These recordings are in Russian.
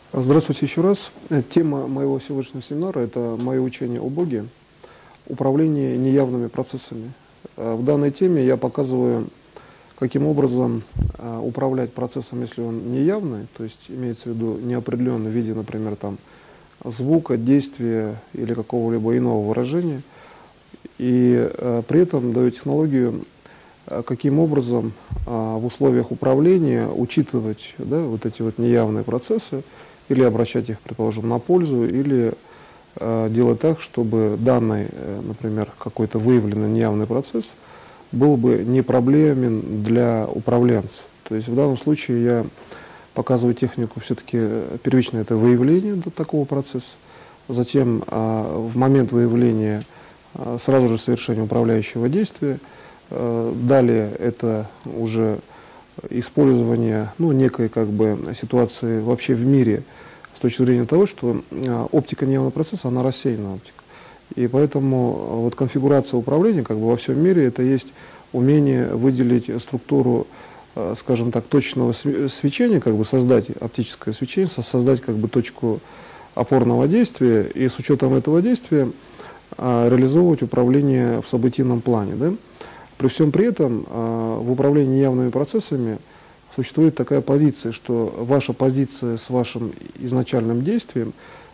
Здравствуйте еще раз. Тема моего сегодняшнего семинара – это мое учение о Боге, управление неявными процессами. В данной теме я показываю, каким образом управлять процессом, если он неявный, то есть имеется в виду неопределенный в виде, например, там, звука, действия или какого-либо иного выражения, и при этом даю технологию, каким образом в условиях управления учитывать, да, вот эти вот неявные процессы, или обращать их, предположим, на пользу, или делать так, чтобы данный, например, какой-то выявленный неявный процесс был бы не проблемен для управленца. То есть в данном случае я показываю технику, все-таки первичное это выявление такого процесса, затем в момент выявления сразу же совершение управляющего действия, далее это уже использование некой как бы ситуации вообще в мире с точки зрения того, что оптика неявного процесса, она рассеянная оптика. И поэтому вот конфигурация управления как бы во всем мире это есть умение выделить структуру, скажем так, точечного свечения, как бы создать оптическое свечение, создать как бы точку опорного действия и с учетом этого действия реализовывать управление в событийном плане. Да? При всем при этом в управлении неявными процессами существует такая позиция, что ваша позиция с вашим изначальным действием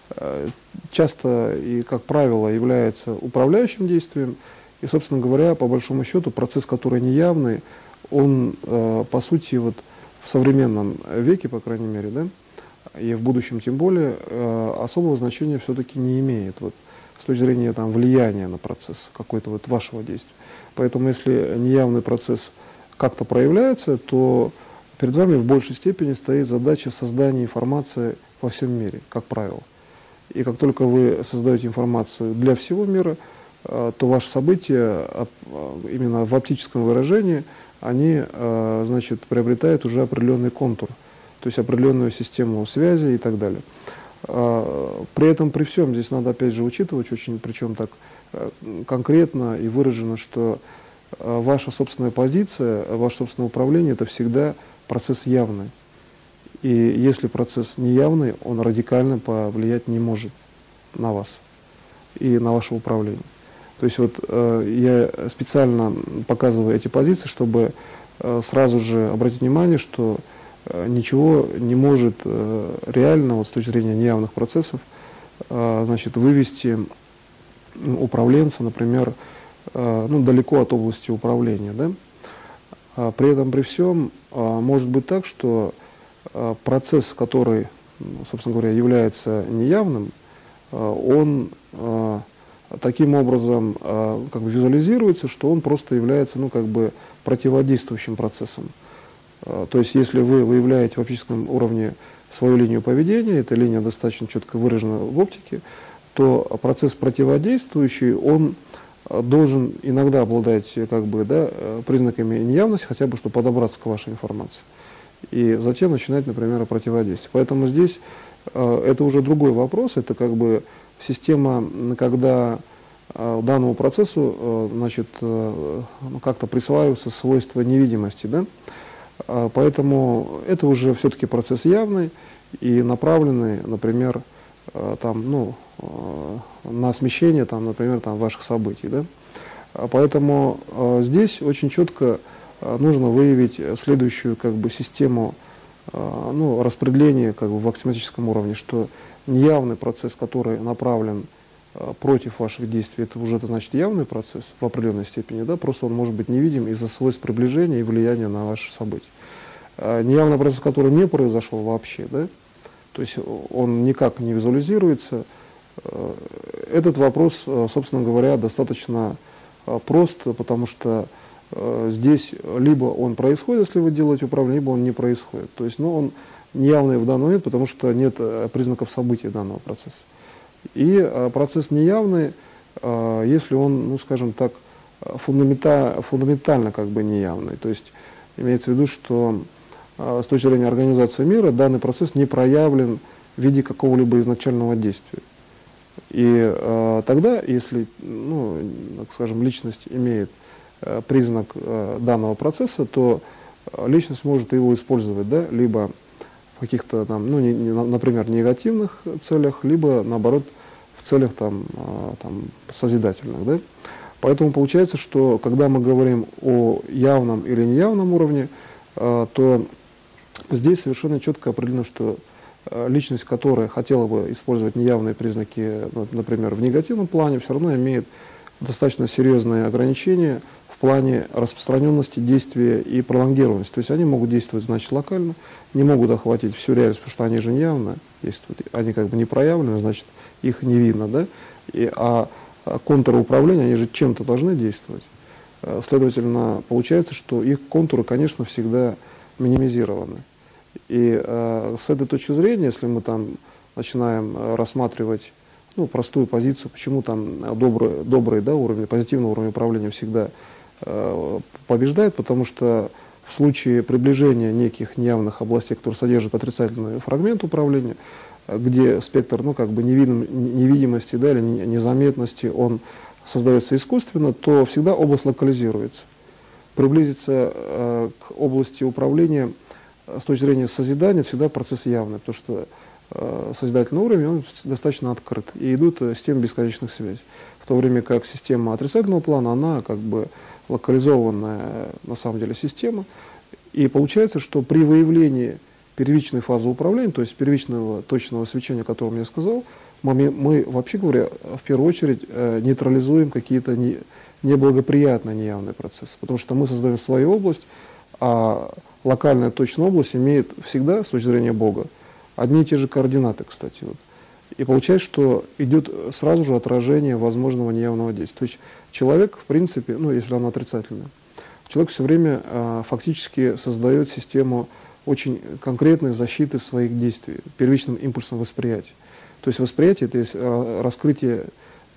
часто и, как правило, является управляющим действием. И, собственно говоря, по большому счету, процесс, который неявный, он, по сути, вот в современном веке, по крайней мере, да, и в будущем тем более, особого значения все-таки не имеет. Вот, с точки зрения там, влияния на процесс какой-то вот вашего действия. Поэтому если неявный процесс как-то проявляется, то перед вами в большей степени стоит задача создания информации во всем мире, как правило. И как только вы создаете информацию для всего мира, то ваши события именно в оптическом выражении, они значит, приобретают уже определенный контур, то есть определенную систему связи и так далее. При этом, при всем, здесь надо опять же учитывать, очень, причем так конкретно и выражено, что ваша собственная позиция, ваше собственное управление – это всегда процесс явный. И если процесс неявный, он радикально повлиять не может на вас и на ваше управление. То есть вот я специально показываю эти позиции, чтобы сразу же обратить внимание, что ничего не может реально, вот с точки зрения неявных процессов, значит, вывести управленца, например, далеко от области управления. Да? При этом, при всем, может быть так, что процесс, который, собственно говоря, является неявным, он таким образом как бы визуализируется, что он просто является как бы противодействующим процессом. То есть, если вы выявляете в оптическом уровне свою линию поведения, эта линия достаточно четко выражена в оптике, то процесс противодействующий, он должен иногда обладать как бы, да, признаками неявности, хотя бы, чтобы подобраться к вашей информации. И затем начинать, например, противодействие. Поэтому здесь это уже другой вопрос, это как бы система, когда данному процессу значит, как-то присваиваются свойства невидимости. Да? Поэтому это уже все-таки процесс явный и направленный, например, там, на смещение, там, например, там, ваших событий. Да? Поэтому здесь очень четко нужно выявить следующую как бы, систему распределения как бы, в аксиоматическом уровне, что неявный процесс, который направлен против ваших действий, это уже значит явный процесс в определенной степени, да, просто он может быть невидим из-за свойств приближения и влияния на ваши события. Неявный процесс, который не произошел вообще, да, то есть он никак не визуализируется, этот вопрос, собственно говоря, достаточно прост, потому что здесь либо он происходит, если вы делаете управление, либо он не происходит. То есть он неявный в данный момент, потому что нет признаков события данного процесса. И процесс неявный, если он, скажем так, фундаментально как бы неявный. То есть имеется в виду, что с точки зрения организации мира данный процесс не проявлен в виде какого-либо изначального действия. И тогда, если, так скажем, личность имеет признак данного процесса, то личность может его использовать, да, либо в каких-то там, ну, например, негативных целях, либо наоборот в целях там созидательных, да? Поэтому получается, что когда мы говорим о явном или неявном уровне, то здесь совершенно четко определено, что личность, которая хотела бы использовать неявные признаки, например, в негативном плане, все равно имеет достаточно серьезные ограничения в плане распространенности действия и пролонгированности. То есть они могут действовать, значит, локально, не могут охватить всю реальность, потому что они же неявно действуют, они как бы не проявлены, значит, их не видно, да? А контуры управления, они же чем-то должны действовать. Следовательно, получается, что их контуры, конечно, всегда минимизированы. И с этой точки зрения, если мы там начинаем рассматривать, ну, простую позицию, почему там добрый, да, уровень, позитивный уровень управления всегда побеждает, потому что в случае приближения неких неявных областей, которые содержат отрицательный фрагмент управления, где спектр, ну, как бы невидимости, да, или незаметности, он создается искусственно, то всегда область локализируется. Приблизиться к области управления с точки зрения созидания всегда процесс явный, потому что созидательный уровень, он достаточно открыт, и идут системы бесконечных связей. В то время как система отрицательного плана, она как бы локализованная на самом деле система, и получается, что при выявлении первичной фазы управления, то есть первичного точного свечения, о котором я сказал, мы вообще говоря, в первую очередь нейтрализуем какие-то неблагоприятные неявные процессы, потому что мы создаем свою область, а локальная точная область имеет всегда, с точки зрения Бога, одни и те же координаты, кстати. Вот. И получается, что идет сразу же отражение возможного неявного действия. То есть человек, в принципе, ну, если оно отрицательное, человек все время фактически создает систему очень конкретной защиты своих действий, первичным импульсом восприятия. То есть восприятие — это есть раскрытие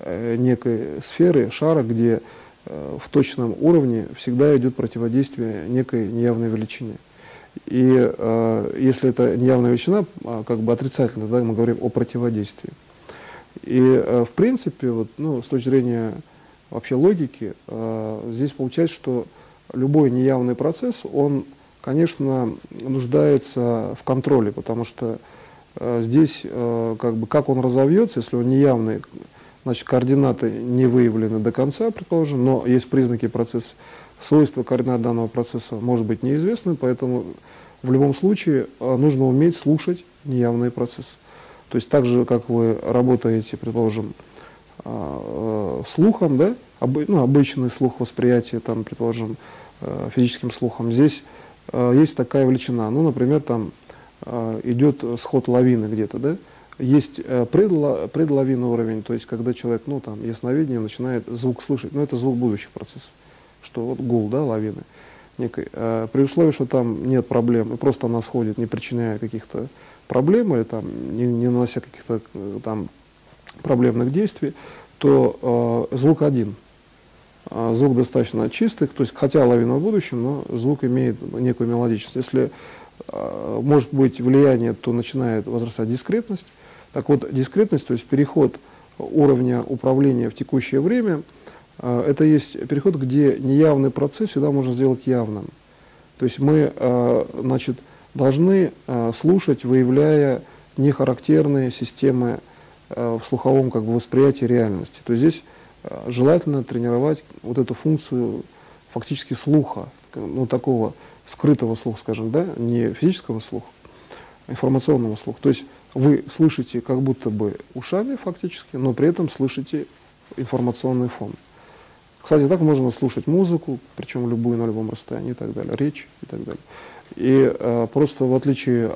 некой сферы, шара, где в точном уровне всегда идет противодействие некой неявной величине. И если это неявная величина, как бы отрицательная, да, мы говорим о противодействии. И в принципе, вот, ну, с точки зрения вообще логики, здесь получается, что любой неявный процесс, он, конечно, нуждается в контроле, потому что здесь, как бы, как он разовьется, если он неявный, значит, координаты не выявлены до конца, предположим, но есть признаки процесса. Свойства координат данного процесса может быть неизвестны, поэтому в любом случае нужно уметь слушать неявные процессы. То есть так же, как вы работаете, предположим, слухом, да, обычный слух восприятия, там, предположим, физическим слухом, здесь есть такая величина. Ну, например, там идет сход лавины где-то, да, есть предлавинный уровень, то есть когда человек, ну, там, ясновидение начинает звук слышать, но это звук будущих процессов, что вот гул, да, лавины некой. При условии, что там нет проблем, и просто она сходит, не причиняя каких-то проблем, или там, не нанося каких-то там проблемных действий, то звук один. Звук достаточно чистый, то есть хотя лавина в будущем, но звук имеет некую мелодичность. Если может быть влияние, то начинает возрастать дискретность. Так вот, дискретность, то есть переход уровня управления в текущее время, это есть переход, где неявный процесс всегда можно сделать явным. То есть мы, значит, должны слушать, выявляя нехарактерные системы в слуховом, как бы, восприятии реальности. То есть здесь желательно тренировать вот эту функцию фактически слуха, ну, такого скрытого слуха, скажем, да, не физического слуха, а информационного слуха. То есть вы слышите как будто бы ушами фактически, но при этом слышите информационный фон. Кстати, так можно слушать музыку, причем любую на любом расстоянии и так далее, речь и так далее. И просто в отличие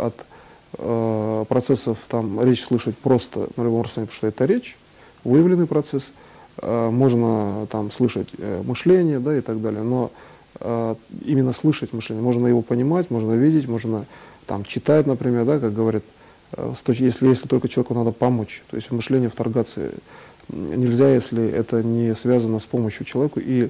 от процессов, там, речь слышать просто на любом расстоянии, потому что это речь, выявленный процесс, можно там слышать мышление, да, и так далее, но именно слышать мышление, можно его понимать, можно видеть, можно там читать, например, да, как говорят, если только человеку надо помочь, то есть в мышление вторгаться нельзя, если это не связано с помощью человеку, или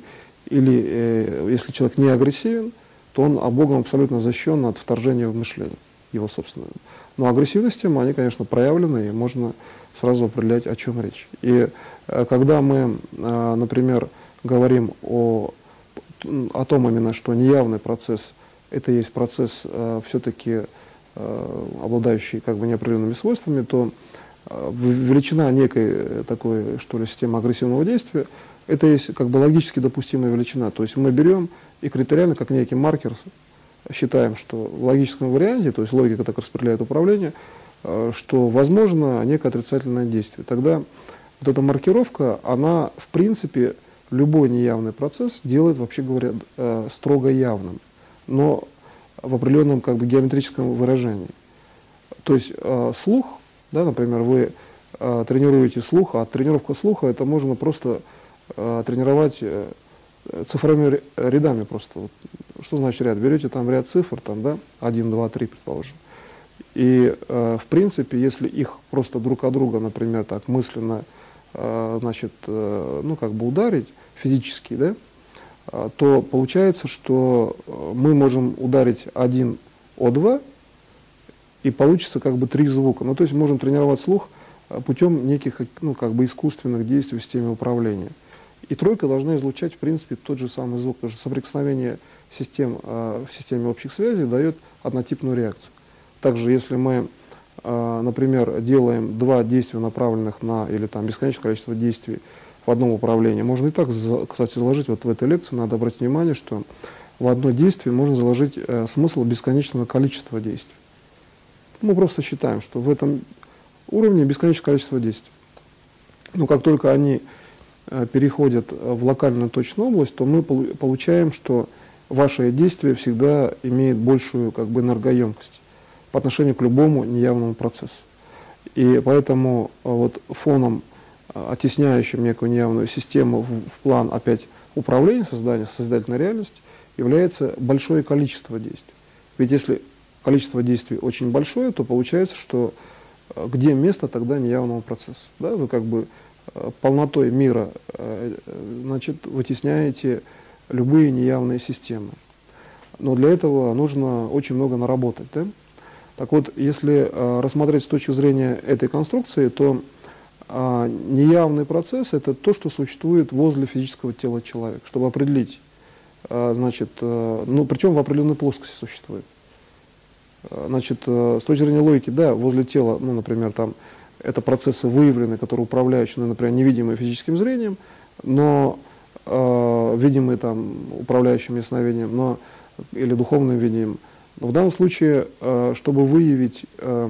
если человек не агрессивен, то он Богом абсолютно защищен от вторжения в мышление его собственное. Но агрессивности, они, конечно, проявлены, и можно сразу определять, о чем речь. И когда мы, например, говорим о том именно, что неявный процесс, это есть процесс все-таки обладающие как бы неопределенными свойствами, то величина некой такой, что ли, системы агрессивного действия, это есть как бы логически допустимая величина. То есть мы берем и критериально, как некий маркер, считаем, что в логическом варианте, то есть логика так распределяет управление, что возможно некое отрицательное действие. Тогда вот эта маркировка, она в принципе любой неявный процесс делает, вообще говоря, строго явным, но в определенном как бы геометрическом выражении. То есть слух, да, например, вы тренируете слух, а тренировка слуха это можно просто тренировать цифровыми рядами просто. Вот, что значит ряд? Берете там ряд цифр, там, да, 1, 2, 3, предположим. И в принципе, если их просто друг от друга, например, так мысленно, значит, ну как бы ударить физически, да, то получается, что мы можем ударить 1 о 2 и получится как бы 3 звука. Ну то есть можем тренировать слух путем неких, ну как бы искусственных действий в системе управления. И тройка должна излучать в принципе тот же самый звук, потому что соприкосновение систем в системе общих связей дает однотипную реакцию. Также если мы, например, делаем 2 действия, направленных на, или там бесконечное количество действий в одном управлении, можно и так, кстати, заложить, вот в этой лекции надо обратить внимание, что в одно действие можно заложить смысл бесконечного количества действий. Мы просто считаем, что в этом уровне бесконечное количество действий. Но как только они переходят в локальную точную область, то мы получаем, что ваше действие всегда имеет большую как бы энергоемкость по отношению к любому неявному процессу. И поэтому вот фоном, оттесняющим некую неявную систему в план опять управления, создания созидательной реальности, является большое количество действий. Ведь если количество действий очень большое, то получается, что где место тогда неявного процесса? Да? Вы как бы полнотой мира, значит, вытесняете любые неявные системы. Но для этого нужно очень много наработать. Да? Так вот, если рассмотреть с точки зрения этой конструкции, то неявный процесс – это то, что существует возле физического тела человека, чтобы определить, значит, ну, причем в определенной плоскости существует. Значит, с точки зрения логики, да, возле тела, ну, например, там, это процессы выявлены, которые управляют, ну, например, невидимые физическим зрением, но видимые там управляющим ясновидением, но или духовным видением. Но в данном случае, чтобы выявить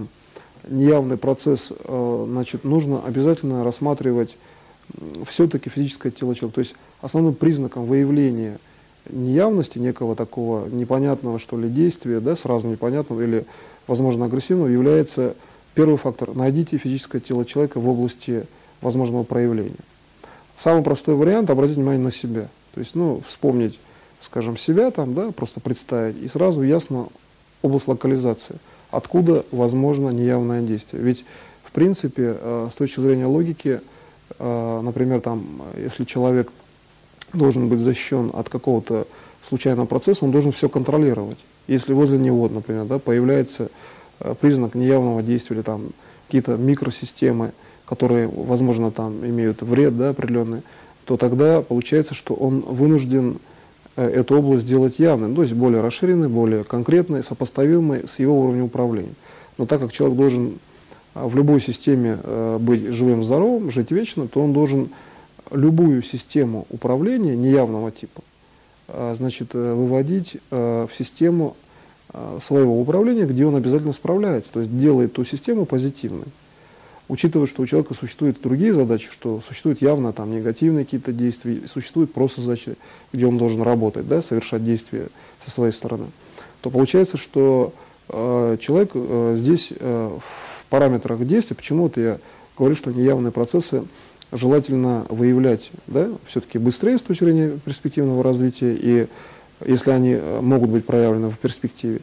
неявный процесс, значит, нужно обязательно рассматривать все-таки физическое тело человека. То есть основным признаком выявления неявности некого такого непонятного, что ли, действия, да, сразу непонятного или, возможно, агрессивного, является первый фактор. Найдите физическое тело человека в области возможного проявления. Самый простой вариант — обратить внимание на себя. То есть, ну, вспомнить, скажем, себя там, да, просто представить, и сразу ясно область локализации, откуда возможно неявное действие. Ведь, в принципе, с точки зрения логики, например, там, если человек должен быть защищен от какого-то случайного процесса, он должен все контролировать. Если возле него, например, да, появляется признак неявного действия или там какие-то микросистемы, которые, возможно, там имеют вред, да, определенный, то тогда получается, что он вынужден эту область сделать явной, то есть более расширенной, более конкретной, сопоставимой с его уровнем управления. Но так как человек должен в любой системе быть живым, здоровым, жить вечно, то он должен любую систему управления неявного типа, значит, выводить в систему своего управления, где он обязательно справляется, то есть делает ту систему позитивной. Учитывая, что у человека существуют другие задачи, что существуют явно там негативные какие-то действия, существуют просто задачи, где он должен работать, да, совершать действия со своей стороны, то получается, что человек здесь в параметрах действия, почему-то я говорю, что неявные процессы желательно выявлять, да, все-таки быстрее с точки зрения перспективного развития, и если они могут быть проявлены в перспективе,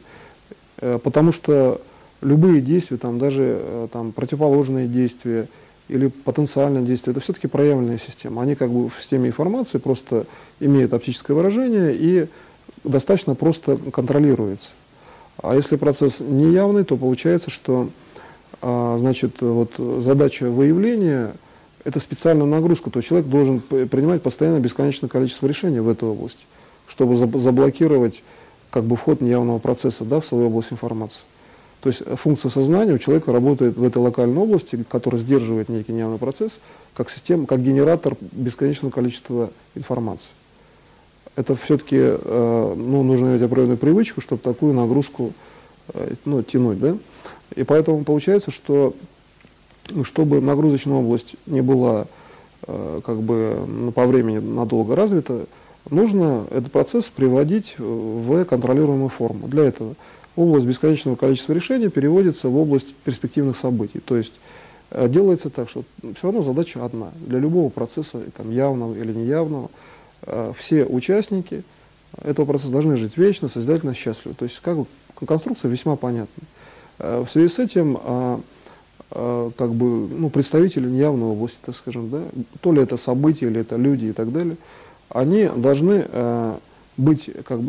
потому что любые действия, там, даже там, противоположные действия или потенциальные действия, это все-таки проявленная система. Они как бы в системе информации просто имеют оптическое выражение и достаточно просто контролируются. А если процесс неявный, то получается, что значит, вот, задача выявления – это специальная нагрузка, то есть человек должен принимать постоянно бесконечное количество решений в этой области, чтобы заблокировать как бы вход неявного процесса, да, в свою область информации. То есть функция сознания у человека работает в этой локальной области, которая сдерживает некий неявный процесс, как система, как генератор бесконечного количества информации. Это все-таки нужно иметь определенную привычку, чтобы такую нагрузку тянуть. Да? И поэтому получается, что чтобы нагрузочная область не была по времени надолго развита, нужно этот процесс приводить в контролируемую форму. Для этого область бесконечного количества решений переводится в область перспективных событий. То есть делается так, что все равно задача одна. Для любого процесса, там, явного или неявного, все участники этого процесса должны жить вечно, созидательно, счастливо. То есть конструкция весьма понятна. В связи с этим представители неявной области, так скажем, да, то ли это события, или это люди и так далее, они должны быть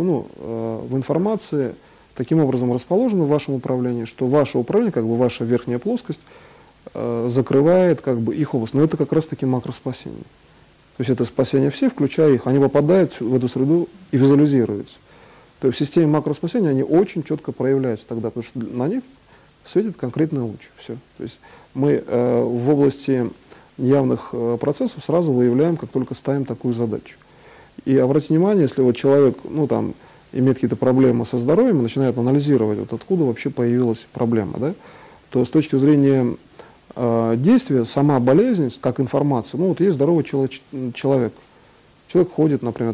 в информации таким образом расположены в вашем управлении, что ваше управление, ваша верхняя плоскость, закрывает их область. Но это как раз таки макроспасение. То есть это спасение всех, включая их. Они попадают в эту среду и визуализируются. То есть в системе макроспасения они очень четко проявляются тогда, потому что на них светит конкретный луч. Все. То есть мы в области неявных процессов сразу выявляем, как только ставим такую задачу. И обратите внимание, если вот человек имеет какие-то проблемы со здоровьем и начинает анализировать, откуда вообще появилась проблема, да, то с точки зрения действия, сама болезнь, как информация, есть здоровый человек. Человек ходит, например,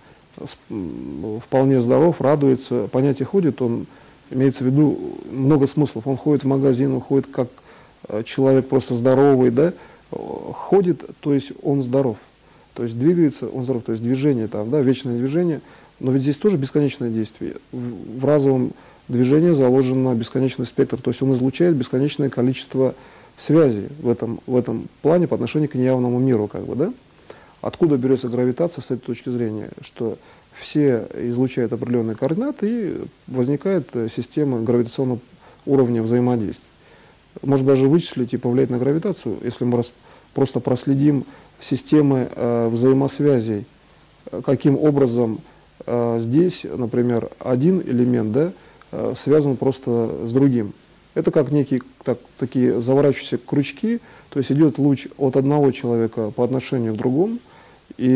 вполне здоров, радуется, понятие ходит, он имеется в виду много смыслов. Он ходит в магазин, он ходит как человек просто здоровый, да, ходит, то есть он здоров. То есть двигается, он здоров, то есть движение вечное движение. Но ведь здесь тоже бесконечное действие. В разовом движении заложен бесконечный спектр, то есть он излучает бесконечное количество связей в этом плане по отношению к неявному миру, да? Откуда берется гравитация с этой точки зрения, что все излучают определенные координаты и возникает система гравитационного уровня взаимодействия. Можно даже вычислить и повлиять на гравитацию, если мы просто проследим системы взаимосвязей, каким образом здесь, например, один элемент, да, связан просто с другим. Это как такие заворачивающиеся крючки, то есть идет луч от одного человека по отношению к другому, и,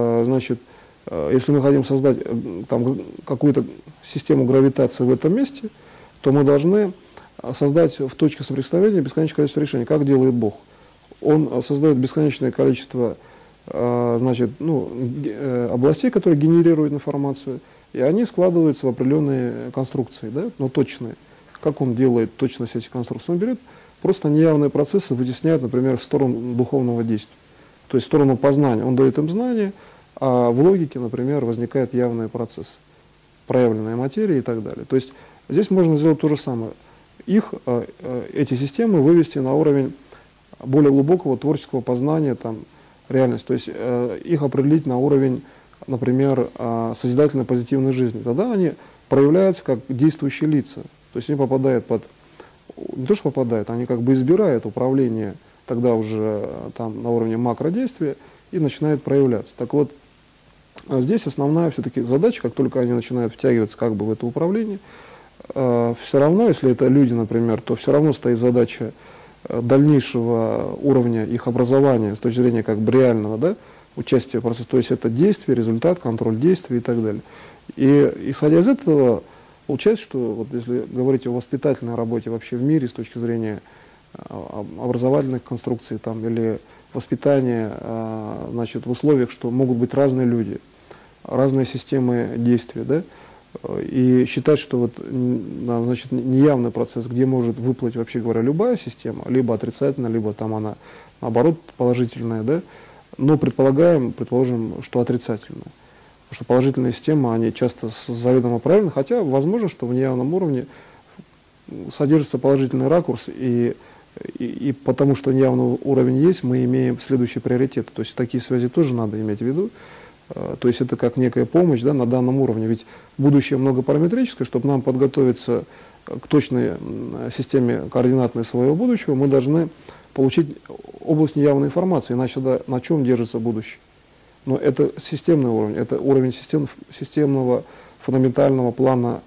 если мы хотим создать какую-то систему гравитации в этом месте, то мы должны создать в точке соприкосновения бесконечное количество решений. Как делает Бог? Он создает бесконечное количество областей, которые генерируют информацию, и они складываются в определенные конструкции, да, но точные. Как он делает точность этих конструкций? Он берет просто неявные процессы, вытесняет, например, в сторону духовного действия, то есть в сторону познания. Он дает им знания, а в логике, например, возникает явный процесс, проявленная материя и так далее. То есть здесь можно сделать то же самое. Эти системы вывести на уровень более глубокого творческого познания реальности. То есть их определить на уровень, например, созидательной позитивной жизни. Тогда они проявляются как действующие лица. То есть они попадают не то что попадают, они избирают управление тогда уже на уровне макродействия и начинают проявляться. Так вот, здесь основная все-таки задача, как только они начинают втягиваться в это управление, все равно, если это люди, например, то все равно стоит задача дальнейшего уровня их образования с точки зрения реального, да, участия в процессе. То есть это действие, результат, контроль действий и так далее. И исходя из этого, получается, что если говорить о воспитательной работе вообще в мире с точки зрения образовательных конструкций или воспитания в условиях, что могут быть разные люди, разные системы действия, да, и считать, что неявный процесс, где может выплыть, вообще говоря, любая система, либо отрицательная, либо она наоборот положительная, да, но предположим, что отрицательная. Потому что положительные системы, они часто заведомо правильны, хотя возможно, что в неявном уровне содержится положительный ракурс, и потому что неявный уровень есть, мы имеем следующий приоритет. То есть такие связи тоже надо иметь в виду. То есть это как некая помощь, да, на данном уровне. Ведь будущее многопараметрическое, чтобы нам подготовиться к точной системе координатной своего будущего, мы должны получить область неявной информации, иначе на чем держится будущее. Но это системный уровень, это уровень системного фундаментального плана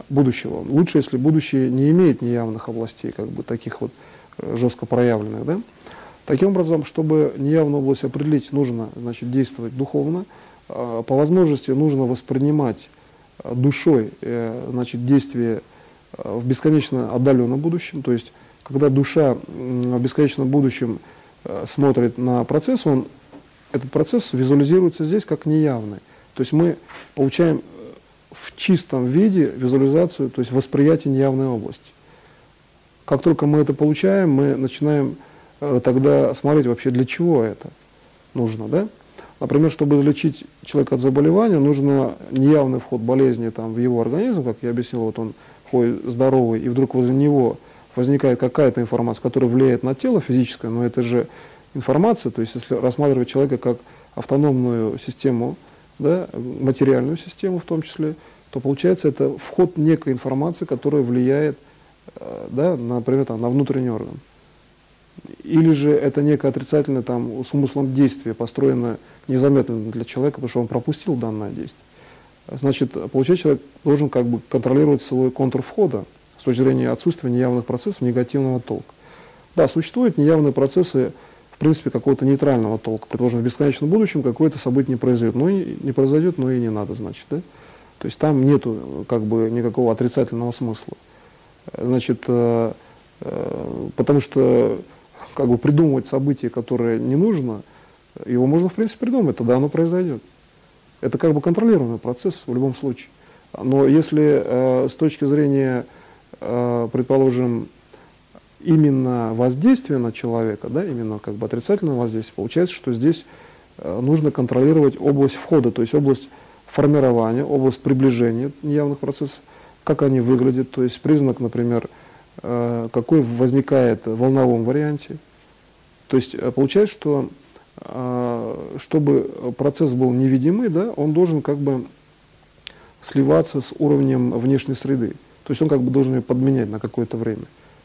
будущего. Лучше, если будущее не имеет неявных областей, как бы таких вот жестко проявленных. Да? Таким образом, чтобы неявную область определить, нужно, значит, действовать духовно. По возможности нужно воспринимать душой, значит, действие в бесконечно отдаленном будущем. То есть, когда душа в бесконечном будущем смотрит на процесс, этот процесс визуализируется здесь как неявный. То есть мы получаем в чистом виде визуализацию, то есть восприятие неявной области. Как только мы это получаем, мы начинаем тогда смотреть вообще, для чего это нужно. Да? Например, чтобы излечить человека от заболевания, нужно неявный вход болезни там, в его организм, как я объяснил, вот он ходит здоровый, и вдруг возле него возникает какая-то информация, которая влияет на тело физическое, но это же информация, то есть если рассматривать человека как автономную систему, да, материальную систему в том числе, то получается это вход некой информации, которая влияет, да, например, там, на внутренний орган. Или же это некое отрицательное там, с умыслом действие, построенное незаметно для человека, потому что он пропустил данное действие. Значит, получается, человек должен как бы контролировать свой контур входа с точки зрения отсутствия неявных процессов негативного толка. Да, существуют неявные процессы, в принципе, какого-то нейтрального толка. Предположим, в бесконечном будущем какое-то событие не произойдет. Но и не произойдет, но и не надо, значит. Да? То есть там нету как бы никакого отрицательного смысла. Значит, потому что как бы придумывать событие, которое не нужно, его можно, в принципе, придумать, тогда оно произойдет. Это как бы контролируемый процесс в любом случае. Но если с точки зрения, предположим, именно воздействия на человека, да, именно как бы отрицательное воздействие, получается, что здесь нужно контролировать область входа, то есть область формирования, область приближения неявных процессов, как они выглядят, то есть признак, например, какой возникает в волновом варианте. То есть получается, что чтобы процесс был невидимый, да, он должен как бы сливаться с уровнем внешней среды. То есть он как бы должен ее подменять на какое-то время.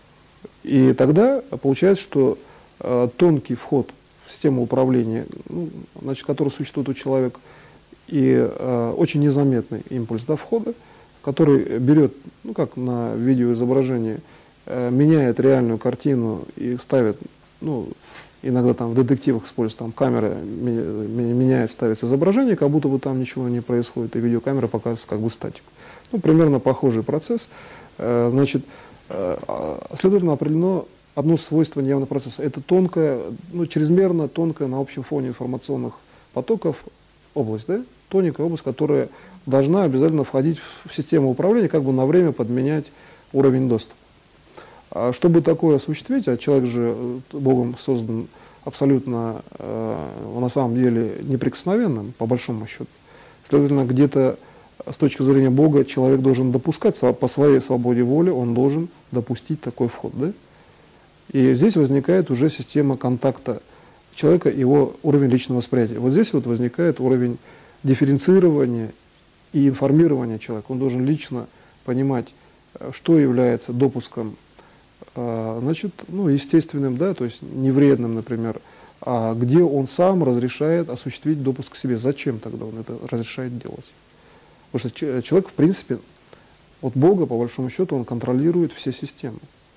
И тогда получается, что тонкий вход в систему управления, ну, значит, который существует у человека, и очень незаметный импульс, да, входа, который берет, ну как на видеоизображении, меняет реальную картину и ставит, ну, иногда там в детективах используют, там камера меняет, ставится изображение, как будто бы там ничего не происходит, и видеокамера показывает как бы статику. Ну, примерно похожий процесс. Значит, следовательно, определено одно свойство неявного процесса. Это тонкая, ну, чрезмерно тонкая на общем фоне информационных потоков область, да? Тоненькая область, которая должна обязательно входить в систему управления, как бы на время подменять уровень доступа. А чтобы такое осуществить, а человек же Богом создан абсолютно, на самом деле, неприкосновенным, по большому счету, следовательно, где-то с точки зрения Бога человек должен допускать, по своей свободе воли он должен допустить такой вход. Да? И здесь возникает уже система контакта человека, его уровень личного восприятия. Вот здесь вот возникает уровень дифференцирования и информирования человека. Он должен лично понимать, что является допуском, значит, ну, естественным, да, то есть невредным, например, а где он сам разрешает осуществить допуск к себе. Зачем тогда он это разрешает делать? Потому что человек, в принципе, от Бога, по большому счету, он контролирует все системы.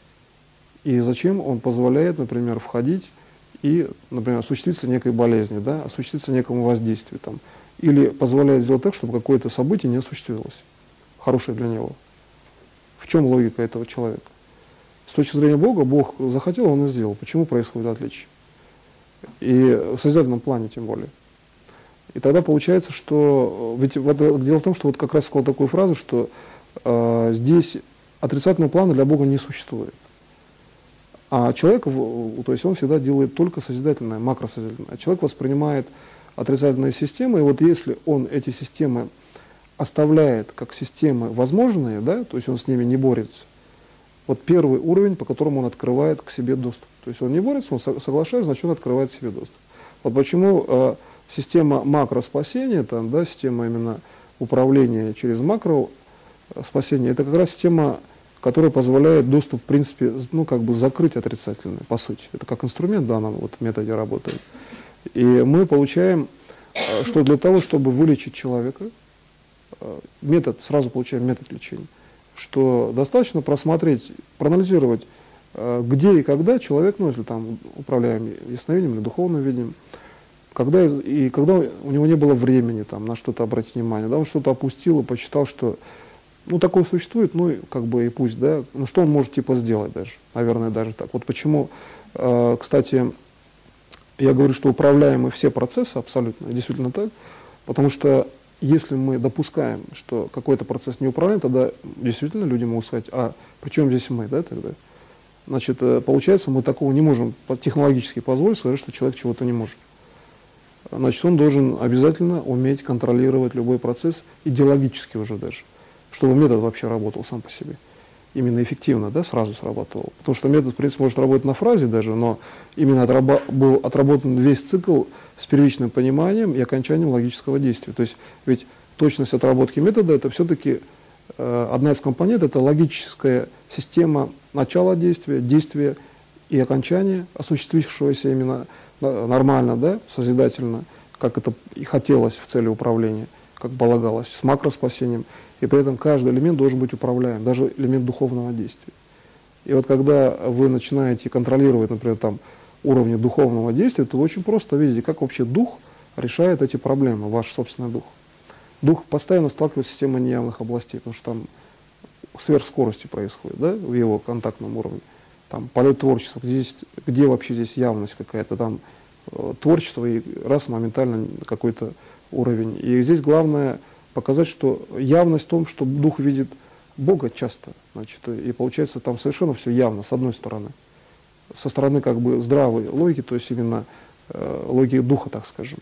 И зачем он позволяет, например, входить и, например, осуществиться некой болезни, да, осуществиться некому воздействию, там, или позволяет сделать так, чтобы какое-то событие не осуществилось, хорошее для него. В чем логика этого человека? С точки зрения Бога, Бог захотел, он и сделал. Почему происходит отличие? И в созидательном плане тем более. И тогда получается, что... Ведь дело в том, что вот как раз сказал такую фразу, что здесь отрицательного плана для Бога не существует. А человек, то есть он всегда делает только созидательное, макросозидательное. А человек воспринимает отрицательные системы, и вот если он эти системы оставляет как системы возможные, да, то есть он с ними не борется, вот первый уровень, по которому он открывает к себе доступ. То есть он не борется, он соглашается, значит он открывает себе доступ. Вот почему система макроспасения, там, да, система именно управления через макроспасение, это как раз система, которая позволяет доступ, в принципе, ну, как бы закрыть отрицательный, по сути. Это как инструмент в данном вот методе работает. И мы получаем, что для того, чтобы вылечить человека, сразу получаем метод лечения. что достаточно просмотреть, проанализировать, где и когда человек, ну, если там управляем ясновидением или духовным видением, когда у него не было времени там, на что-то обратить внимание, да, он что-то опустил и посчитал, что ну, такое существует, ну, как бы и пусть, да, ну, что он может типа сделать даже, наверное, даже так. Вот почему, кстати, я говорю, что управляемы все процессы абсолютно, действительно так, потому что если мы допускаем, что какой-то процесс не управляем, тогда действительно люди могут сказать, а при чем здесь мы, да, тогда? Значит, получается, мы такого не можем технологически позволить сказать, что человек чего-то не может. Значит, он должен обязательно уметь контролировать любой процесс, идеологически уже даже, чтобы метод вообще работал сам по себе. Именно эффективно, да, сразу срабатывал. Потому что метод, в принципе, может работать на фразе даже, но именно был отработан весь цикл с первичным пониманием и окончанием логического действия. То есть, ведь точность отработки метода — это все-таки одна из компонентов, это логическая система начала действия, действия и окончания, осуществившегося именно нормально, да, созидательно, как это и хотелось в цели управления, как полагалось, с макроспасением. И при этом каждый элемент должен быть управляем, даже элемент духовного действия. И вот когда вы начинаете контролировать, например, там, уровни духовного действия, то вы очень просто видите, как вообще дух решает эти проблемы, ваш собственный дух. Дух постоянно сталкивается с системой неявных областей, потому что там сверхскорости происходит, да, в его контактном уровне. Там полет творчества, где вообще здесь явность какая-то, там творчество и раз моментально какой-то уровень. И здесь главное показать, что явность в том, что дух видит Бога часто, значит, и получается там совершенно все явно, с одной стороны. Со стороны как бы здравой логики, то есть именно логики духа, так скажем.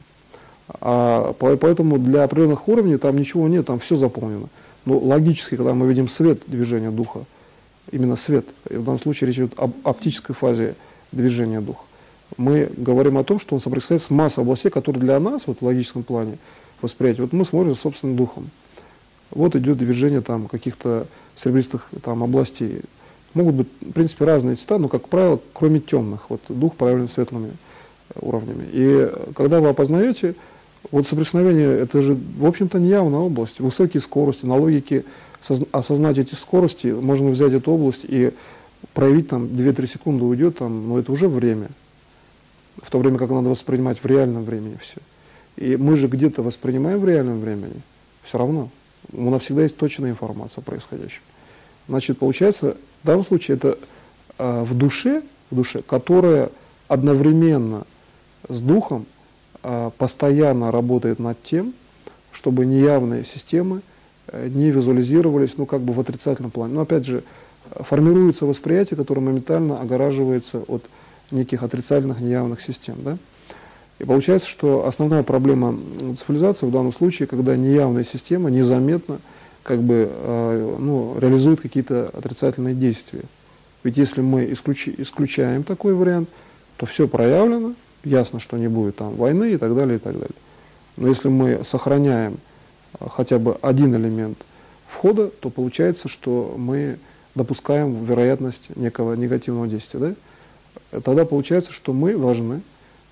Поэтому для определенных уровней там ничего нет, там все заполнено. Но логически, когда мы видим свет движения духа, именно свет, и в данном случае речь идет об оптической фазе движения духа, мы говорим о том, что он соприкасается с массой областей, которые для нас, вот в логическом плане восприятия, вот мы смотрим собственным духом. Вот идет движение там каких-то серебристых там областей. Могут быть, в принципе, разные цвета, но, как правило, кроме темных. Вот дух проявлен светлыми уровнями. И когда вы опознаете, вот соприкосновение, это же, в общем-то, неявная область. Высокие скорости, на логике осознать эти скорости, можно взять эту область и проявить там 2-3 секунды уйдет, там, но это уже время. В то время как надо воспринимать в реальном времени все. И мы же где-то воспринимаем в реальном времени, все равно. У нас всегда есть точная информация о происходящем. Значит, получается, в данном случае это в душе, которая одновременно с духом постоянно работает над тем, чтобы неявные системы не визуализировались, ну, как бы в отрицательном плане. Но, опять же, формируется восприятие, которое моментально огораживается от неких отрицательных неявных систем, да? И получается, что основная проблема цивилизации в данном случае, когда неявная система незаметно как бы, реализует какие-то отрицательные действия. Ведь если мы исключаем такой вариант, то все проявлено, ясно, что не будет там войны и так далее, и так далее. Но если мы сохраняем хотя бы один элемент входа, то получается, что мы допускаем вероятность некого негативного действия. Да? Тогда получается, что мы должны,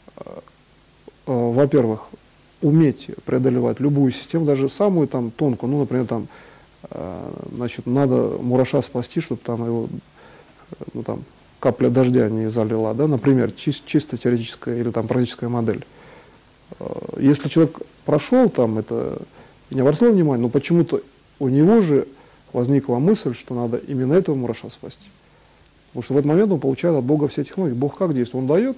во-первых, уметь преодолевать любую систему, даже самую там тонкую, ну, например, там, значит, надо мураша спасти, чтобы там его, ну, там, капля дождя не залила, да, например, чисто теоретическая или там практическая модель. Если человек прошел там это, не обратил внимания, но почему-то у него же возникла мысль, что надо именно этого мураша спасти. Потому что в этот момент он получает от Бога все технологии. Бог как действует? Он дает,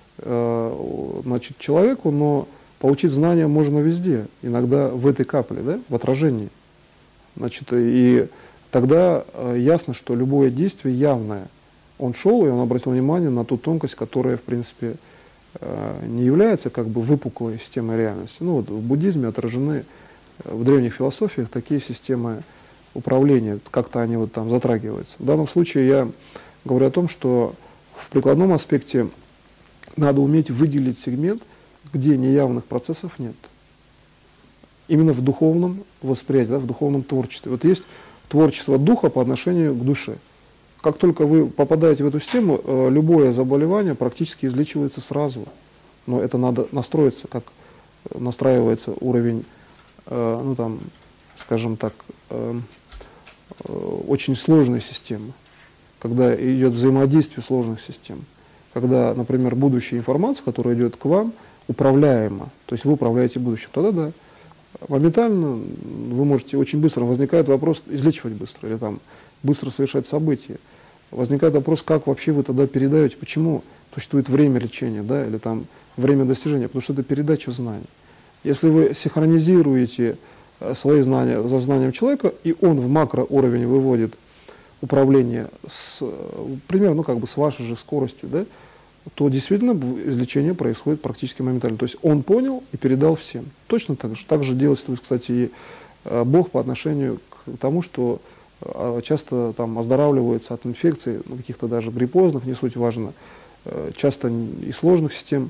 значит, человеку, но получить знания можно везде, иногда в этой капле, да, в отражении. Значит, и тогда ясно, что любое действие явное. Он шел, и он обратил внимание на ту тонкость, которая, в принципе, не является как бы выпуклой системой реальности. Ну, вот в буддизме отражены, в древних философиях такие системы управления, как-то они вот там затрагиваются. В данном случае я говорю о том, что в прикладном аспекте надо уметь выделить сегмент, где неявных процессов нет. Именно в духовном восприятии, да, в духовном творчестве. Вот есть творчество духа по отношению к душе. Как только вы попадаете в эту систему, любое заболевание практически излечивается сразу. Но это надо настроиться, как настраивается уровень, ну там, скажем так, очень сложные системы, когда идет взаимодействие сложных систем, когда, например, будущая информация, которая идет к вам, управляема, то есть вы управляете будущим, тогда да, моментально вы можете, очень быстро возникает вопрос излечивать быстро, или там быстро совершать события. Возникает вопрос, как вообще вы тогда передаете, почему существует время лечения, да, или там время достижения, потому что это передача знаний. Если вы синхронизируете свои знания за знанием человека, и он в макроуровень выводит управление примерно, ну, как бы с вашей же скоростью, да, то действительно излечение происходит практически моментально. То есть он понял и передал всем. Точно так же. Так же действует, кстати, и Бог по отношению к тому, что часто там оздоравливается от инфекций, ну, каких-то даже гриппозных, не суть важно, часто и сложных систем,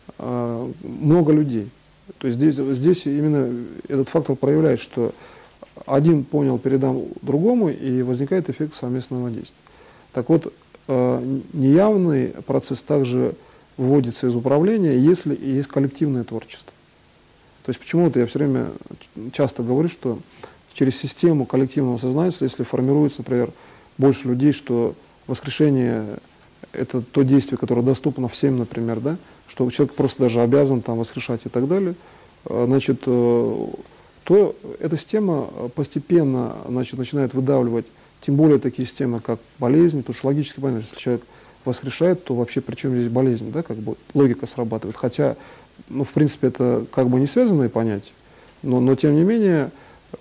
много людей. То есть здесь именно этот фактор проявляет, что один понял, передал другому, и возникает эффект совместного действия. Так вот, неявный процесс также выводится из управления, если есть коллективное творчество. То есть почему-то я все время часто говорю, что через систему коллективного сознания, если формируется, например, больше людей, что воскрешение – это то действие, которое доступно всем, например, да, что человек просто даже обязан там воскрешать и так далее, значит, то эта система постепенно, значит, начинает выдавливать, тем более такие системы, как болезни, потому что логически понятно, если человек воскрешает, то вообще при чем здесь болезнь, да, как бы логика срабатывает. Хотя, ну, в принципе, это как бы не связанные понятия, но тем не менее,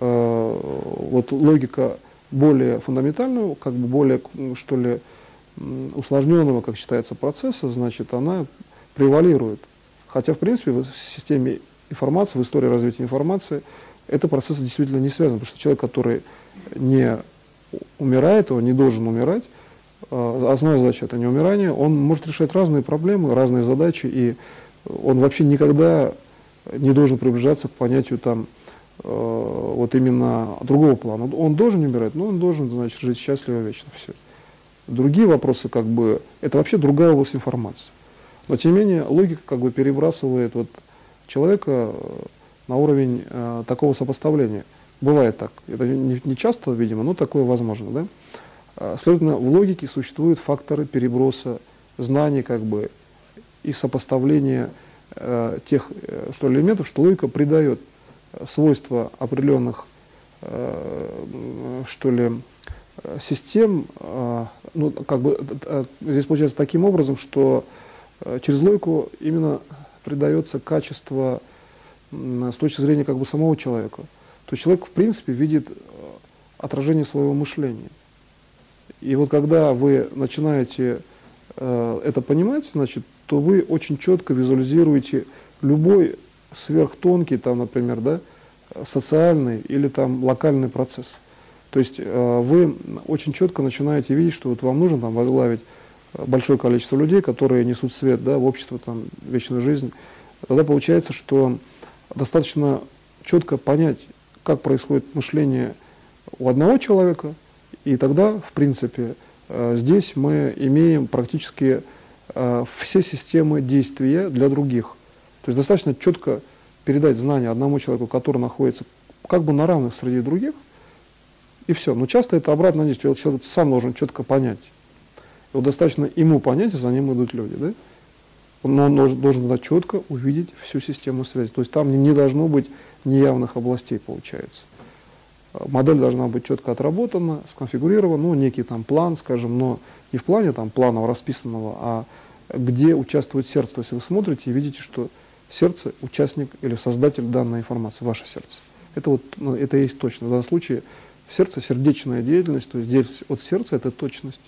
вот логика более фундаментального, как бы более, что ли, усложненного, как считается, процесса, значит, она превалирует. Хотя, в принципе, в системе информации, в истории развития информации, это процесс действительно не связан, потому что человек, который не умирает, он не должен умирать, основная задача это не умирание, он может решать разные проблемы, разные задачи, и он вообще никогда не должен приближаться к понятию там вот именно другого плана. Он должен умирать, но он должен, значит, жить счастливо вечно. Все. Другие вопросы, как бы, это вообще другая область информации. Но тем не менее логика как бы перебрасывает вот человека на уровень такого сопоставления. Бывает так. Это не часто, видимо, но такое возможно. Да? Следовательно, в логике существуют факторы переброса знаний как бы, и сопоставления тех что ли, элементов, что логика придает свойства определенных что ли, систем. Ну, как бы, здесь получается таким образом, что через логику именно придается качество с точки зрения как бы самого человека. То есть человек в принципе видит отражение своего мышления. И вот когда вы начинаете это понимать, значит, то вы очень четко визуализируете любой сверхтонкий, там, например, да, социальный или там локальный процесс. То есть вы очень четко начинаете видеть, что вот вам нужно там возглавить большое количество людей, которые несут свет, да, в общество, там, вечную жизнь. Тогда получается, что достаточно четко понять, как происходит мышление у одного человека, и тогда, в принципе, здесь мы имеем практически все системы действия для других. То есть достаточно четко передать знания одному человеку, который находится как бы на равных среди других, и все. Но часто это обратное действие. Человек сам должен четко понять. И вот достаточно ему понять, и за ним идут люди. Да? Он должен четко увидеть всю систему связи. То есть там не должно быть неявных областей, получается. Модель должна быть четко отработана, сконфигурирована, ну, некий там план, скажем, но не в плане там планово расписанного, а где участвует сердце. То есть вы смотрите и видите, что сердце – участник или создатель данной информации, ваше сердце. Это вот, ну, это и есть точно. В данном случае сердце – сердечная деятельность, то есть здесь от сердца – это точность.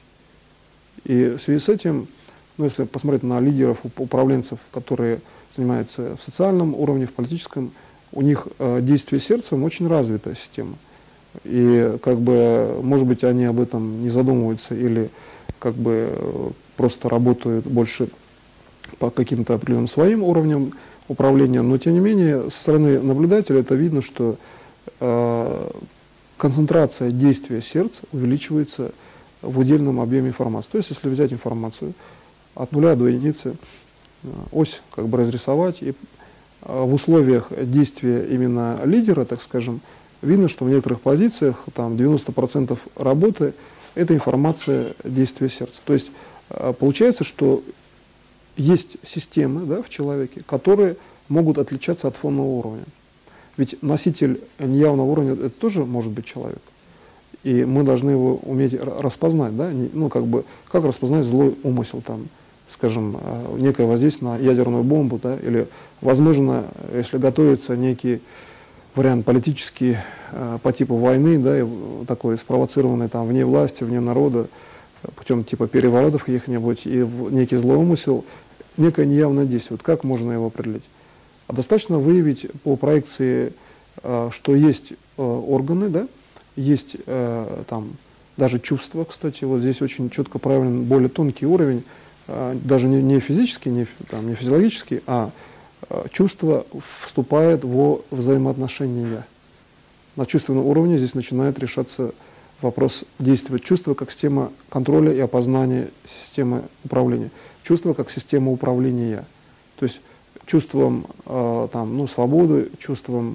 И в связи с этим, ну, если посмотреть на лидеров, управленцев, которые занимаются в социальном уровне, в политическом, у них действие сердцем очень развитая система. И как бы, может быть, они об этом не задумываются или как бы просто работают больше по каким-то определенным своим уровням управления, но тем не менее со стороны наблюдателя это видно, что концентрация действия сердца увеличивается в удельном объеме информации. То есть, если взять информацию от 0 до единицы, ось как бы разрисовать, и в условиях действия именно лидера, так скажем, видно, что в некоторых позициях там 90% работы – это информация действия сердца. То есть получается, что есть системы, да, в человеке, которые могут отличаться от фонового уровня. Ведь носитель неявного уровня – это тоже может быть человек. И мы должны его уметь распознать, да? Ну, как распознать злой умысел, там, скажем, некое воздействие на ядерную бомбу, да? Или, возможно, если готовится некий вариант политический по типу войны, да, такой спровоцированный там вне власти, вне народа, путем типа переворотов каких-нибудь, и некий злой умысел, некое неявное действие. Вот как можно его определить? А достаточно выявить по проекции, что есть органы, да, есть там даже чувства, кстати, вот здесь очень четко проявлен более тонкий уровень, даже не физический, не физиологический, а чувство вступает во взаимоотношения. На чувственном уровне здесь начинает решаться вопрос действия чувства как система контроля и опознания системы управления. Чувство как система управления. То есть чувством свободы, чувством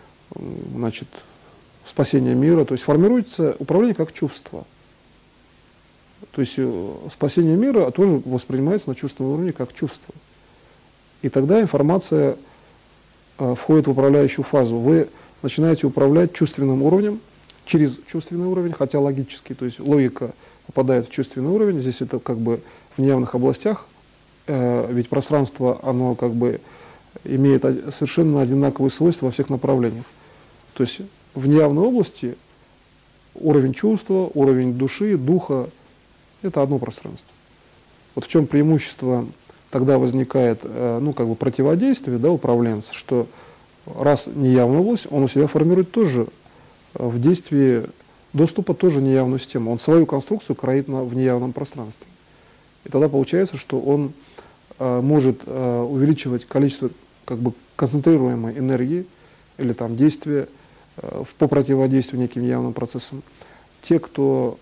спасения мира. То есть формируется управление как чувство. То есть спасение мира тоже воспринимается на чувственном уровне как чувство. И тогда информация входит в управляющую фазу. Вы начинаете управлять чувственным уровнем, через чувственный уровень, хотя логически, то есть логика попадает в чувственный уровень, здесь это как бы в неявных областях, ведь пространство, оно как бы имеет совершенно одинаковые свойства во всех направлениях. То есть в неявной области уровень чувства, уровень души, духа – это одно пространство. Вот в чем преимущество тогда возникает противодействие, да, управленца, что раз неявная область, он у себя формирует тоже в действии доступа тоже неявную систему. Он свою конструкцию кроит в неявном пространстве. И тогда получается, что он может увеличивать количество концентрируемой энергии или там действия по противодействию неким неявным процессам. Те, кто,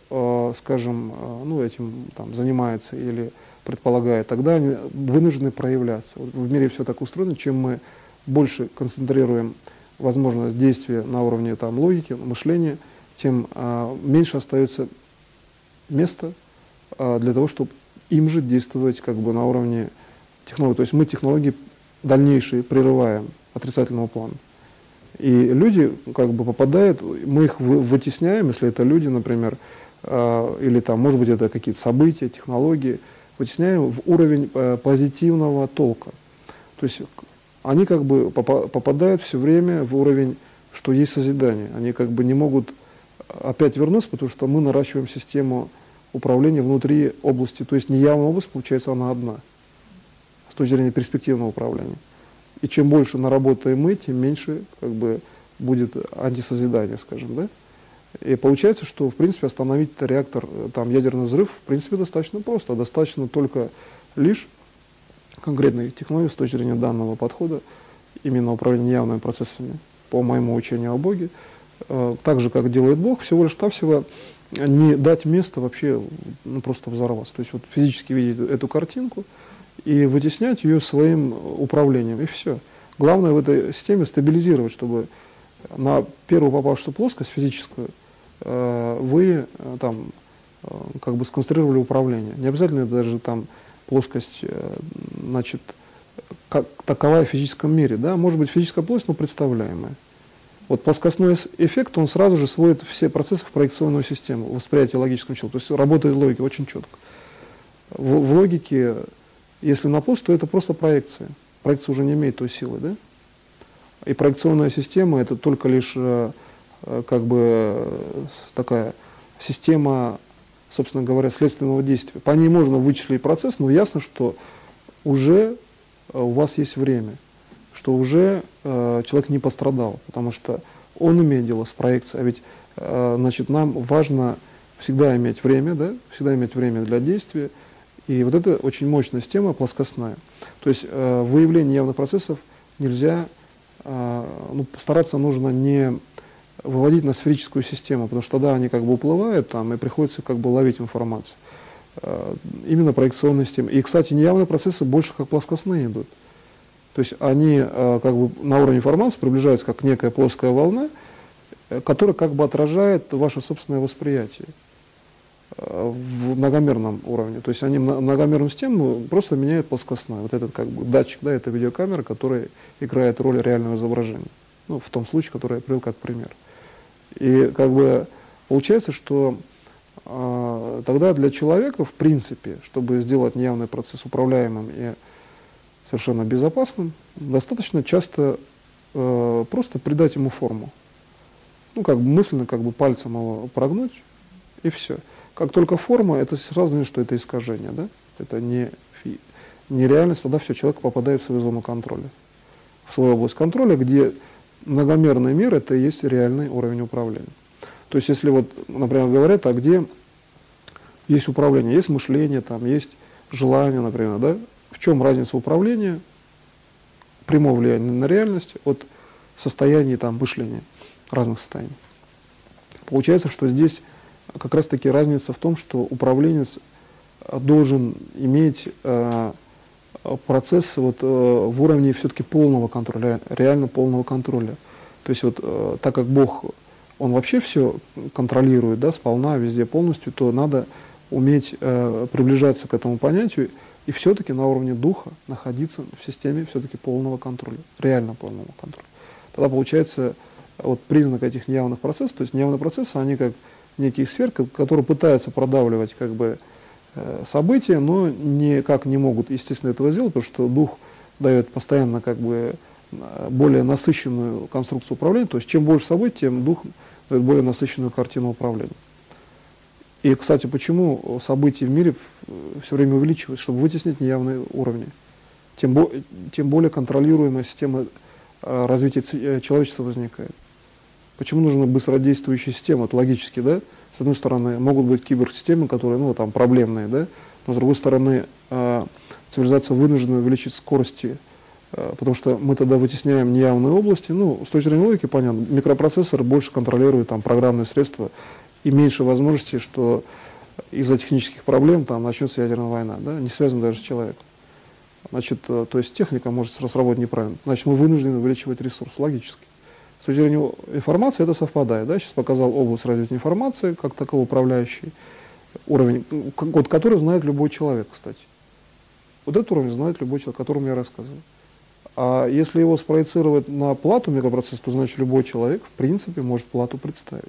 этим занимается или предполагает, тогда они вынуждены проявляться. Вот в мире все так устроено, чем мы больше концентрируем возможность действия на уровне логики, мышления, тем меньше остается места для того, чтобы им же действовать на уровне технологий. То есть мы технологии дальнейшие прерываем отрицательного плана. И люди попадают, мы их вытесняем, если это люди, например, или может быть это какие-то события, технологии, вытесняем в уровень позитивного толка. То есть они попадают все время в уровень, что есть созидание. Они не могут опять вернуться, потому что мы наращиваем систему управления внутри области. То есть неявная область, получается, она одна с точки зрения перспективного управления. И чем больше наработаем мы, тем меньше будет антисозидание, скажем, да? И получается, что в принципе остановить реактор, ядерный взрыв, в принципе, достаточно просто. Достаточно только лишь конкретной технологии с точки зрения данного подхода, именно управления неявными процессами, по моему учению о Боге, так же, как делает Бог, всего лишь навсего не дать место вообще просто взорваться. То есть вот физически видеть эту картинку и вытеснять ее своим управлением, и все. Главное в этой системе стабилизировать, чтобы на первую попавшуюся плоскость физическую вы сконцентрировали управление. Не обязательно даже плоскость, как таковая в физическом мире, да, может быть физическая плоскость, но представляемая. Вот плоскостной эффект, он сразу же сводит все процессы в проекционную систему, восприятие логического начала. То есть работает логика очень четко. В логике, если на плоскость, то это просто проекция. Проекция уже не имеет той силы, да? И проекционная система это только лишь такая система, собственно говоря, следственного действия. По ней можно вычислить процесс, но ясно, что уже у вас есть время, что уже человек не пострадал, потому что он имеет дело с проекцией. А ведь нам важно всегда иметь время, да? Всегда иметь время для действия. И вот это очень мощная система, плоскостная. То есть выявление явных процессов нельзя, постараться нужно не выводить на сферическую систему, потому что тогда они уплывают и приходится ловить информацию. Именно проекционная система. И, кстати, неявные процессы больше как плоскостные идут. То есть они на уровне информации приближаются как некая плоская волна, который как бы отражает ваше собственное восприятие в многомерном уровне. То есть они многомерную систему просто меняют плоскостной. Вот этот как бы датчик, да, это видеокамера, которая играет роль реального изображения. Ну, в том случае, который я привел как пример. И как бы получается, что тогда для человека, в принципе, чтобы сделать неявный процесс управляемым и совершенно безопасным, достаточно часто просто придать ему форму. Ну, как бы мысленно, как бы пальцем его прогнуть, и все. Как только форма, это сразу видно, что это искажение, да? Это не реальность, тогда все, человек попадает в свою зону контроля. В свою область контроля, где многомерный мир, это и есть реальный уровень управления. То есть, если вот, например, говорят, а где есть управление, есть мышление, там есть желание, например, да? В чем разница управления, прямое влияние на реальность от состояния там мышления, разных состояний. Получается, что здесь как раз таки разница в том, что управленец должен иметь процесс вот, в уровне все-таки полного контроля, реально полного контроля. То есть вот так как Бог, Он вообще все контролирует, да, сполна, везде полностью, то надо уметь приближаться к этому понятию и все-таки на уровне духа находиться в системе все-таки полного контроля, реально полного контроля. Тогда получается вот признак этих неявных процессов, то есть неявные процессы, они как некие сферы, которые пытаются продавливать как бы события, но никак не могут, естественно, этого сделать, потому что дух дает постоянно как бы более насыщенную конструкцию управления, то есть чем больше событий, тем дух дает более насыщенную картину управления. И, кстати, почему события в мире все время увеличиваются, чтобы вытеснить неявные уровни. Тем более контролируемая система развития человечества возникает. Почему нужны быстродействующие системы? Это логически, да? С одной стороны, могут быть киберсистемы, которые, ну, там, проблемные, да? Но с другой стороны, цивилизация вынуждена увеличить скорости, потому что мы тогда вытесняем неявные области. Ну, с точки зрения логики, понятно, микропроцессор больше контролирует там программные средства и меньше возможностей, что из-за технических проблем там начнется ядерная война, да? Не связано даже с человеком. Значит, то есть техника может сработать неправильно. Значит, мы вынуждены увеличивать ресурс, логически. С точки зрения информации это совпадает. Да? Сейчас показал область развития информации, как таковой управляющий уровень, вот, который знает любой человек, кстати. Вот этот уровень знает любой человек, о котором я рассказывал. А если его спроецировать на плату микропроцесса, то значит любой человек, в принципе, может плату представить.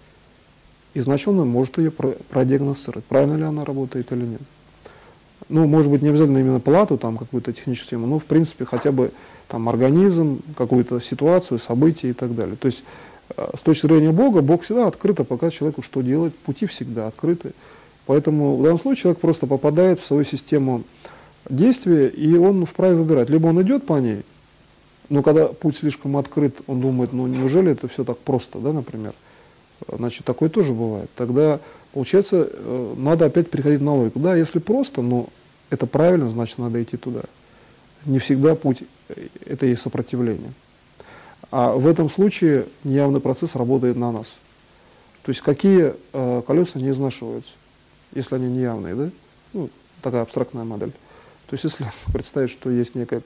И значит, он может ее продиагностировать, правильно ли она работает или нет. Ну, может быть, не обязательно именно плату, там, какую-то техническую тему, но, в принципе, хотя бы там организм, какую-то ситуацию, события и так далее. То есть, с точки зрения Бога, Бог всегда открыто показывает человеку, что делать, пути всегда открыты. Поэтому в данном случае человек просто попадает в свою систему действия, и он вправе выбирать. Либо он идет по ней, но когда путь слишком открыт, он думает, ну, неужели это все так просто, да, например. Значит, такое тоже бывает. Тогда, получается, надо опять переходить на логику. Да, если просто, но это правильно, значит, надо идти туда. Не всегда путь – это и сопротивление. А в этом случае неявный процесс работает на нас. То есть, какие колеса не изнашиваются, если они неявные, да? Ну, такая абстрактная модель. То есть, если представить, что есть некая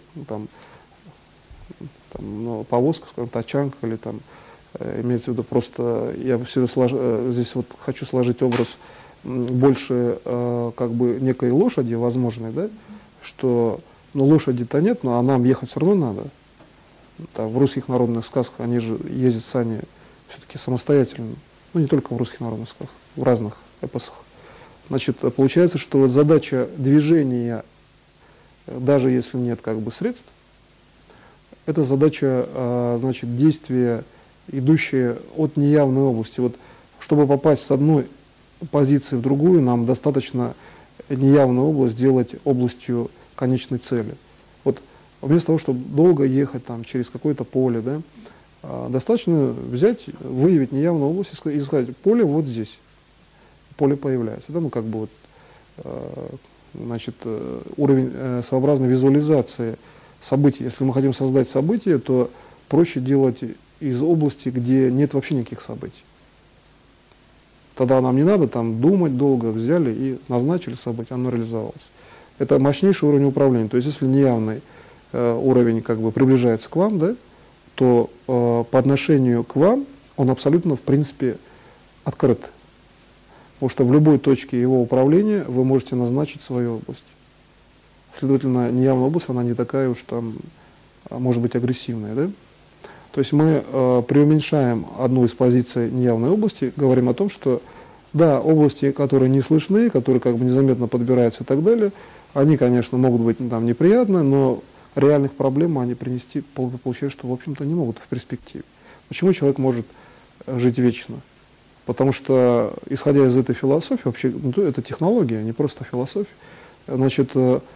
ну, повозка, скажем, тачанка или там, имеется в виду просто, я здесь вот хочу сложить образ больше как бы некой лошади возможной, да, что ну, лошади-то нет, но нам ехать все равно надо. Там, в русских народных сказках они же ездят сами все-таки самостоятельно. Ну, не только в русских народных сказках, в разных эпосах. Значит, получается, что вот задача движения, даже если нет как бы средств, это задача, значит, действия, идущие от неявной области. Вот, чтобы попасть с одной позиции в другую, нам достаточно неявную область сделать областью конечной цели. Вот вместо того, чтобы долго ехать там, через какое-то поле, да, достаточно взять, выявить неявную область и сказать, поле вот здесь. Поле появляется. Да, ну, как бы вот, значит, уровень своеобразной визуализации событий. Если мы хотим создать событие, то проще делать из области, где нет вообще никаких событий. Тогда нам не надо там думать долго, взяли и назначили событие, оно реализовалось. Это мощнейший уровень управления. То есть, если неявный уровень как бы приближается к вам, да, то по отношению к вам он абсолютно, в принципе, открыт. Потому что в любой точке его управления вы можете назначить свою область. Следовательно, неявная область, она не такая уж там, может быть, агрессивная. Да? То есть мы преуменьшаем одну из позиций неявной области, говорим о том, что да, области, которые не слышны, которые как бы незаметно подбираются и так далее, они, конечно, могут быть там неприятны, но реальных проблем они принести, получается, что, в общем-то, не могут в перспективе. Почему человек может жить вечно? Потому что, исходя из этой философии, вообще, ну, это технология, не просто философия, значит,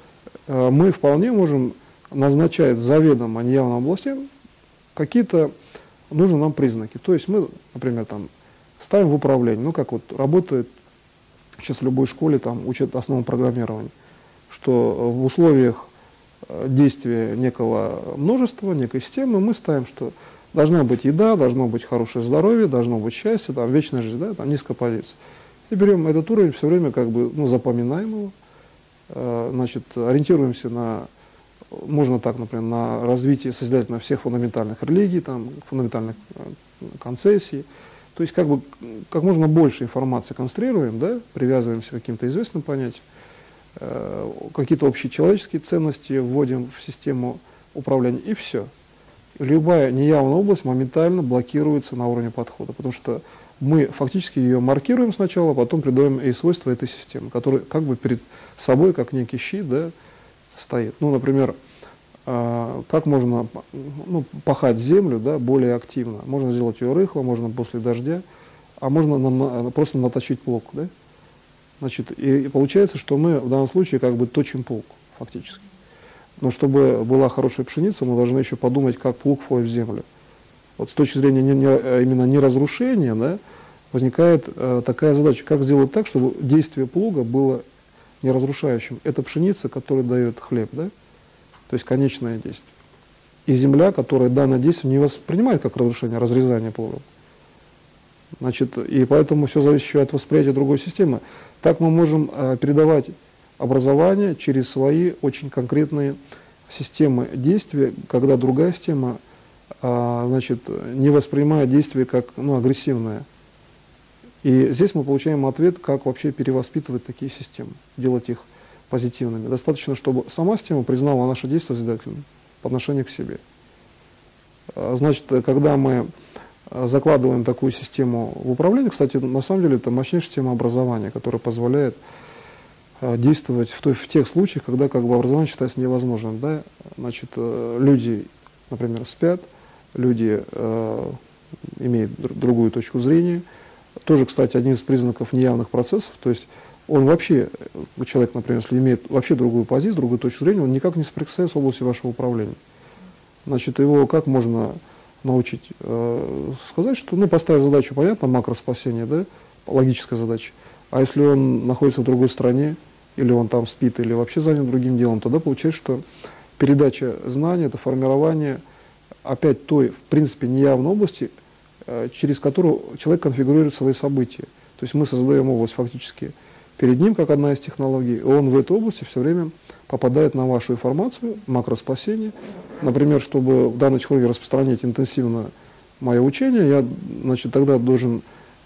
мы вполне можем назначать заведомо неявным областям какие-то нужные нам признаки. То есть мы, например, там, ставим в управление, ну как вот работает сейчас в любой школе, там учат основам программирования, что в условиях действия некого множества, некой системы мы ставим, что должна быть еда, должно быть хорошее здоровье, должно быть счастье, там, вечная жизнь, да, там низкая позиция. И берем этот уровень, все время как бы, ну, запоминаем его, значит, ориентируемся на, можно так, например, на развитие созидательно всех фундаментальных религий, там, фундаментальных концессий. То есть как бы как можно больше информации конструируем, да, привязываемся к каким-то известным понятиям, какие-то общие человеческие ценности вводим в систему управления, и все. Любая неявная область моментально блокируется на уровне подхода, потому что мы фактически ее маркируем сначала, а потом придаем ей свойства этой системы, которая как бы перед собой, как некий щит, да, стоит. Ну, например, как можно, ну, пахать землю, да, более активно. Можно сделать ее рыхло, можно после дождя, а можно просто наточить плуг. Да? Значит, и получается, что мы в данном случае как бы точим плуг фактически. Но чтобы была хорошая пшеница, мы должны еще подумать, как плуг входит в землю. Вот с точки зрения именно не разрушения, да, возникает такая задача, как сделать так, чтобы действие плуга было не разрушающим. Это пшеница, которая дает хлеб, да? То есть конечное действие. И земля, которая данное действие не воспринимает как разрушение, разрезание плугом. Значит, и поэтому все зависит еще от восприятия другой системы. Так мы можем передавать образование через свои очень конкретные системы действия, когда другая система, значит, не воспринимает действие как, ну, агрессивное. И здесь мы получаем ответ, как вообще перевоспитывать такие системы, делать их позитивными. Достаточно, чтобы сама система признала наше действие созидательным по отношению к себе. Значит, когда мы закладываем такую систему в управление, кстати, на самом деле это мощнейшая система образования, которая позволяет действовать в тех случаях, когда как бы образование считается невозможным. Да? Значит, люди, например, спят, люди имеют другую точку зрения. Тоже, кстати, один из признаков неявных процессов, то есть он вообще, человек, например, если имеет вообще другую позицию, другую точку зрения, он никак не соприкасается с областью вашего управления. Значит, его как можно научить? Сказать, что, ну, поставить задачу, понятно, макроспасение, да, логическая задача. А если он находится в другой стране, или он там спит, или вообще занят другим делом, тогда получается, что передача знаний, это формирование опять той, в принципе, неявной области, через которую человек конфигурирует свои события. То есть мы создаем область фактически перед ним, как одна из технологий, и он в этой области все время попадает на вашу информацию, макроспасение. Например, чтобы в данной технологии распространять интенсивно мое учение, я, значит, тогда должен,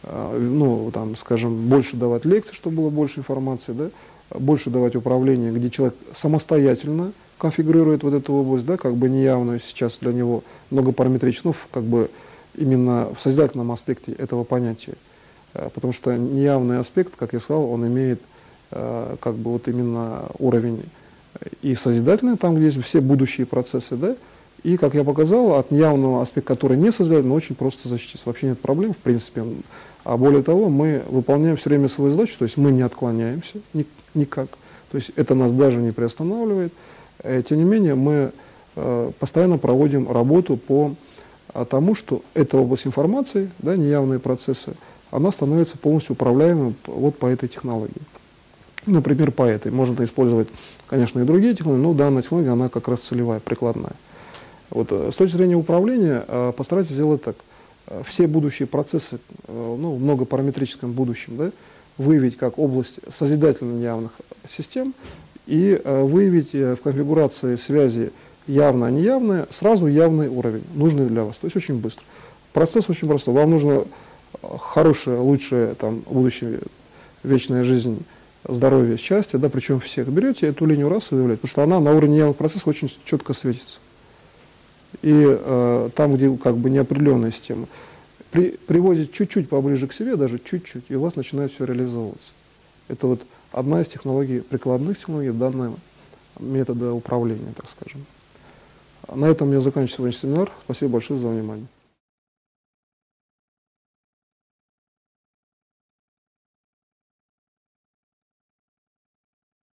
ну, там, скажем, больше давать лекций, чтобы было больше информации, да, больше давать управление, где человек самостоятельно конфигурирует вот эту область, да, как бы неявную сейчас для него многопараметричную, ну, как бы именно в созидательном аспекте этого понятия. Потому что неявный аспект, как я сказал, он имеет как бы вот именно уровень и созидательный, там, где есть все будущие процессы, да, и, как я показал, от неявного аспекта, который не созидательный, очень просто защититься. Вообще нет проблем, в принципе. А более того, мы выполняем все время свою задачу, то есть мы не отклоняемся никак. То есть это нас даже не приостанавливает. Тем не менее, мы постоянно проводим работу по тому, что эта область информации, да, неявные процессы, она становится полностью управляемой вот по этой технологии. Например, по этой. Можно использовать, конечно, и другие технологии, но данная технология, она как раз целевая, прикладная. Вот, с точки зрения управления, постарайтесь сделать так. Все будущие процессы, ну, в многопараметрическом будущем, да, выявить как область созидательно неявных систем и выявить в конфигурации связи явное-неявное сразу явный уровень, нужный для вас, то есть очень быстро. Процесс очень простой. Вам нужно хорошее, лучшее, там, будущее, вечная жизнь, здоровье, счастье, да, причем всех. Берете эту линию раз и выявляете, потому что она на уровне неявных процессов очень четко светится. И там, где как бы неопределенная система, приводите чуть-чуть поближе к себе, даже чуть-чуть, и у вас начинает все реализовываться. Это вот одна из технологий, прикладных технологий данного метода управления, так скажем. На этом я заканчиваю сегодняшний семинар. Спасибо большое за внимание.